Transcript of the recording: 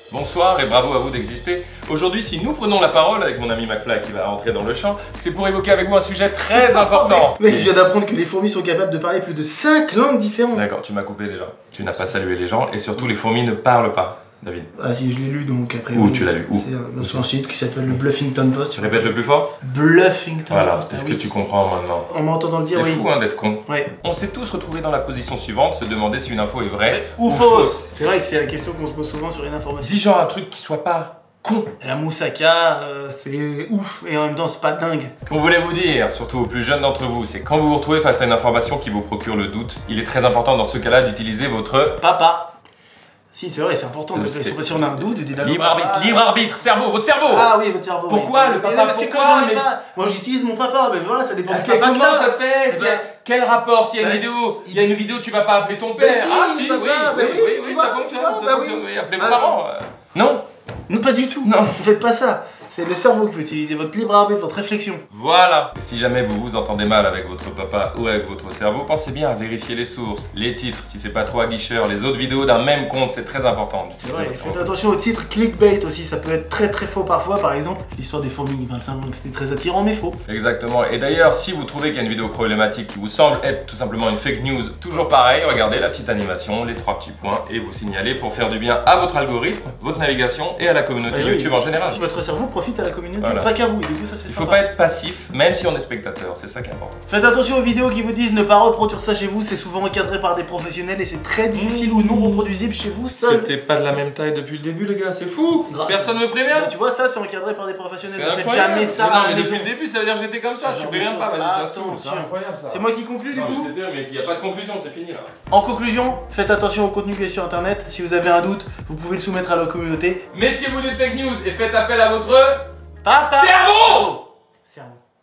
Bonsoir et bravo à vous d'exister. Aujourd'hui, si nous prenons la parole avec mon ami McFly qui va rentrer dans le champ, c'est pour évoquer avec vous un sujet très important. Mec, je viens d'apprendre que les fourmis sont capables de parler plus de 5 langues différentes. D'accord, tu m'as coupé déjà. Tu n'as pas salué les gens et surtout les fourmis ne parlent pas. David. Ah si, je l'ai lu donc après. Où tu l'as lu? Où? C'est sur un site qui s'appelle le Bluffington Post. Tu répètes le plus fort? Bluffington Voilà, Post. est-ce que tu comprends maintenant? En m'entendant le dire, oui. C'est fou hein, d'être con. Ouais. On s'est tous retrouvés dans la position suivante, se demander si une info est vraie ou fausse. C'est vrai que c'est la question qu'on se pose souvent sur une information. Dis genre un truc qui soit pas con. La moussaka, c'est ouf et en même temps c'est pas dingue. Qu'on voulait vous dire, surtout aux plus jeunes d'entre vous, c'est quand vous vous retrouvez face à une information qui vous procure le doute, il est très important dans ce cas-là d'utiliser votre papa. Si, c'est vrai, c'est important. Si on a un doute, libre arbitre, libre arbitre, cerveau, votre cerveau. Ah oui, votre cerveau. Pourquoi oui. le papa? Parce que comme j'en ai pas, moi j'utilise mon papa, mais voilà, ça dépend du papa. Comment ça se fait? Quel rapport? S'il y a une vidéo, il y a une vidéo, tu vas pas appeler ton père. Ah si, oui, ça fonctionne, ça fonctionne. Appelez vos parents. Non. Non, pas du tout. Non. Ne faites pas ça. C'est le cerveau que vous utilisez, votre libre arbitre, votre réflexion. Voilà. Et si jamais vous vous entendez mal avec votre papa ou avec votre cerveau, pensez bien à vérifier les sources, les titres, si c'est pas trop aguicheur, les autres vidéos d'un même compte, c'est très important. C'est vrai, faites attention aux titres clickbait aussi, ça peut être très faux parfois. Par exemple, l'histoire des fourmis, il semblant que c'était très attirant mais faux. Exactement. Et d'ailleurs, si vous trouvez qu'il y a une vidéo problématique qui vous semble être tout simplement une fake news, toujours pareil, regardez la petite animation, les 3 petits points et vous signalez pour faire du bien à votre algorithme, votre navigation et à la communauté YouTube en général. Votre cerveau profite à la communauté. Voilà. Pas qu'à vous, et du coup ça c'est Il sympa. faut pas être passif, même si on est spectateur, c'est ça qui est important. Faites attention aux vidéos qui vous disent ne pas reproduire ça chez vous, c'est souvent encadré par des professionnels et c'est très difficile ou non reproduisible chez vous seul. C'était pas de la même taille depuis le début les gars, c'est fou. Grave. Personne me prévient. Tu vois ça c'est encadré par des professionnels, C'est ne faites incroyable. jamais ça. Non mais depuis le début ça veut dire que j'étais comme ça, tu préviens pas, vas-y attention. c'est incroyable ça. C'est moi qui conclue du coup. C'est mais il n'y a pas de conclusion, c'est fini là. En conclusion, faites attention au contenu qui est sur internet, si vous avez un doute, vous pouvez le soumettre à la communauté. Méfiez-vous des fake news et faites appel à votre Papa. cerveau. Cerveau.